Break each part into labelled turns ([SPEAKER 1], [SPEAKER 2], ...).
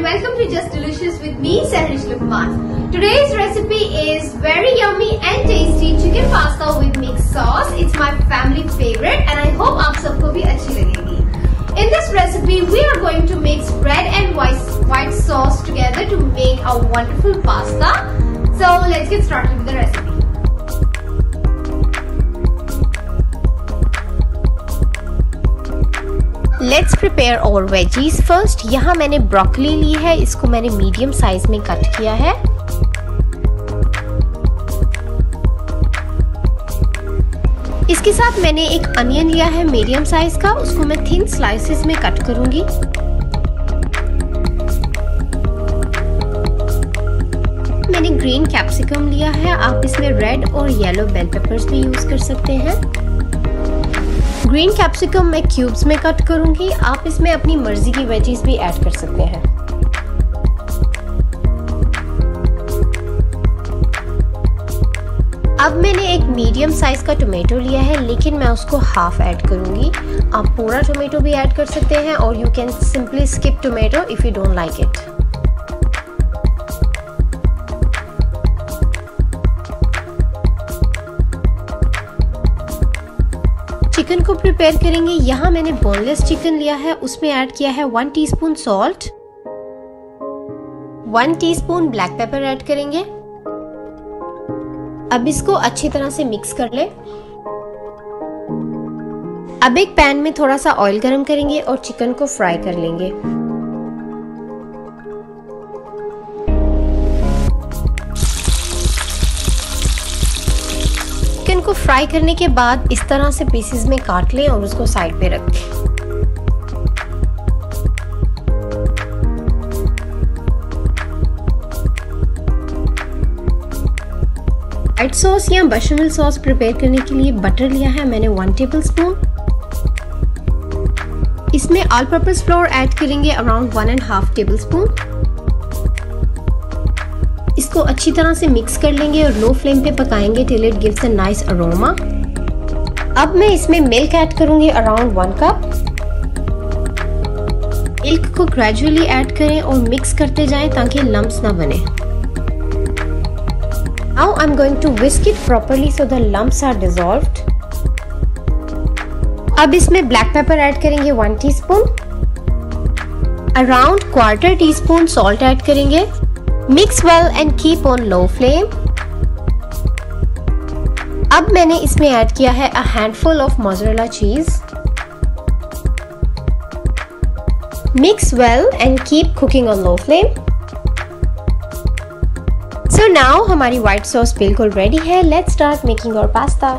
[SPEAKER 1] and welcome to Just Delicious with me, Sehrish Lukman. Today's recipe is very yummy and tasty chicken pasta with mixed sauce. It's my family favorite and I hope आप सबको भी अच्छी लगेगी. In this recipe, we are going to mix red and white sauce together to make a wonderful pasta. So let's get started with the recipe.
[SPEAKER 2] Let's prepare our veggies first. यहाँ मैंने broccoli ली है, इसको मैंने medium size में cut किया है. इसके साथ मैंने एक अनियन लिया है मीडियम साइज का, उसको मैं थिन स्लाइसेस में कट करूंगी. मैंने ग्रीन कैप्सिकम लिया है, आप इसमें रेड और येलो बेल पेपर्स भी यूज कर सकते हैं. ग्रीन कैप्सिकम मैं क्यूब्स में कट करूंगी, आप इसमें अपनी मर्जी की वेजीज भी ऐड कर सकते हैं. अब मैंने एक मीडियम साइज का टोमेटो लिया है, लेकिन मैं उसको हाफ ऐड करूंगी. आप पूरा टोमेटो भी ऐड कर सकते हैं और you can simply skip tomato if you don't like it. Chicken को प्रिपेयर करेंगे. यहाँ मैंने बोनलेस चिकन लिया है, उसमें ऐड किया है 1 teaspoon salt, 1 teaspoon black pepper add करेंगे. अब इसको अच्छी तरह से मिक्स कर ले. अब एक पैन में थोड़ा सा ऑयल गरम करेंगे और चिकन को फ्राई कर लेंगे. चिकन को फ्राई करने के बाद इस तरह से पीसेस में काट लें और उसको साइड पे रख दें. व्हाइट सॉस या बेचामेल सॉस प्रिपेयर करने के लिए बटर लिया है मैंने 1 टेबलस्पून. इसमें ऑल पर्पस फ्लोर ऐड करेंगे अराउंड 1.5 टेबलस्पून. इसको अच्छी तरह से मिक्स कर लेंगे और लो फ्लेम पे पकाएंगे till it gives a nice aroma. अब मैं इसमें मिल्क ऐड करूंगी अराउंड 1 कप. मिल्क को ग्रेजुअली ऐड करें और मिक्स करते जाएं ताकि लम्प्स ना बने. Now I am going to whisk it properly so the lumps are dissolved. अब इसमें ब्लैक पेपर ऐड करेंगे 1 teaspoon. Around 1/4 teaspoon salt add करेंगे. Mix well and keep on low flame. अब मैंने इसमें ऐड किया है a handful of mozzarella cheese. Mix well and keep cooking on low flame. So now हमारी white sauce बिल्कुल ready है. Let's start making our pasta.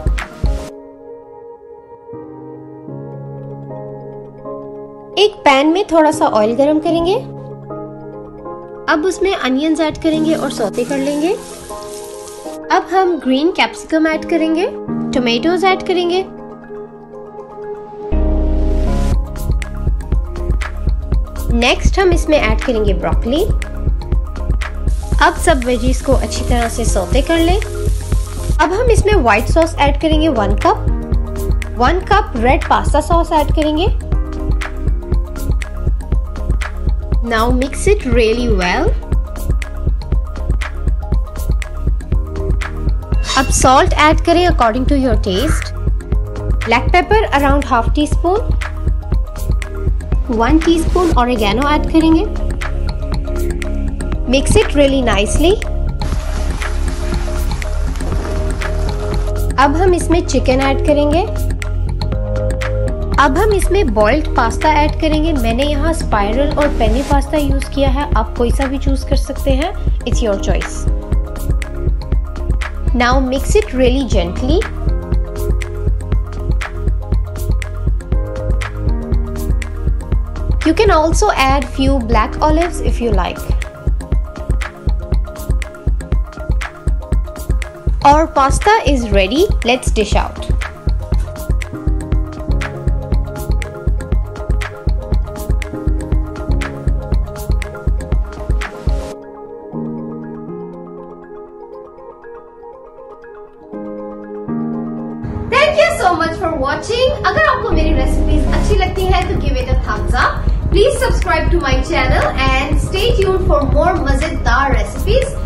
[SPEAKER 2] एक pan में थोड़ा सा ऑयल गरम करेंगे. अब उसमें अनियंस ऐड करेंगे और सौते कर लेंगे. अब हम ग्रीन कैप्सिकम ऐड करेंगे, टोमेटोज ऐड करेंगे. नेक्स्ट हम इसमें ऐड करेंगे ब्रोकली. अब सब वेजीज को अच्छी तरह से सौते कर लें. अब हम इसमें व्हाइट सॉस ऐड करेंगे 1 cup. 1 cup red pasta sauce add करेंगे. Now mix it really well. अब salt ऐड करें according to your taste. Black pepper around 1/2 teaspoon. 1 teaspoon oregano add करेंगे. Mix it really nicely. अब हम इसमें chicken add करेंगे. अब हम इसमें बॉइल्ड पास्ता ऐड करेंगे. मैंने यहाँ स्पाइरल और पेनी पास्ता यूज किया है, आप कोई सा भी चूज कर सकते हैं. It's your choice. Now mix it really gently. You can also add few black olives if you like. Our pasta is ready. Let's dish out.
[SPEAKER 1] Thank you so much for watching. अगर आपको मेरी recipes अच्छी लगती है तो give it a thumbs up. Please subscribe to my channel and stay tuned for more मजेदार recipes.